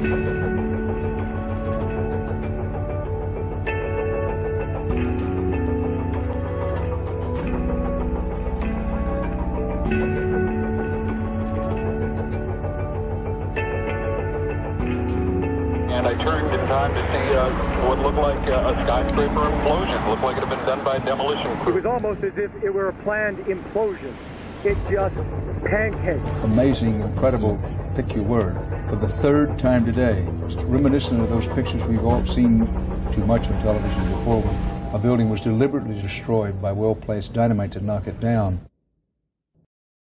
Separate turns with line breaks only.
And I turned in time to see what looked like a skyscraper implosion. It looked like it had been done by a demolition crew.
It was almost as if it were a planned implosion. It just pancaked.
Amazing, incredible, pick your word. For the third time today, it's reminiscent of those pictures we've all seen too much on television before, when a building was deliberately destroyed by well-placed dynamite to knock it down.